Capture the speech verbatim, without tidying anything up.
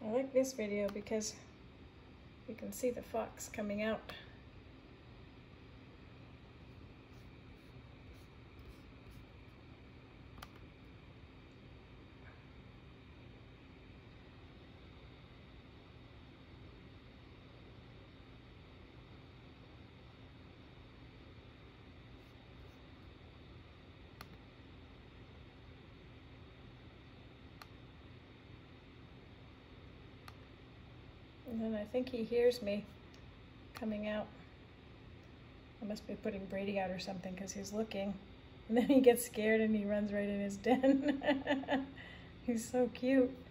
I like this video because you can see the fox coming out. And then I think he hears me coming out. I must be putting Brady out or something because he's looking. And then he gets scared and he runs right in his den. He's so cute.